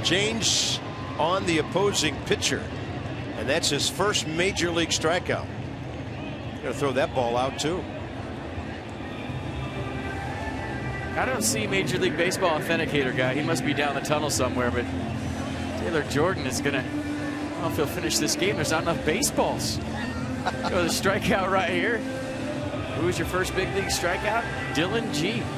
Change on the opposing pitcher, and that's his first major league strikeout. Gonna throw that ball out too. I don't see Major League Baseball authenticator guy. He must be down the tunnel somewhere, but Taylor Jordan is gonna, I don't know if he'll finish this game. There's not enough baseballs. Go to the strikeout right here. Who was your first big league strikeout? Dylan G.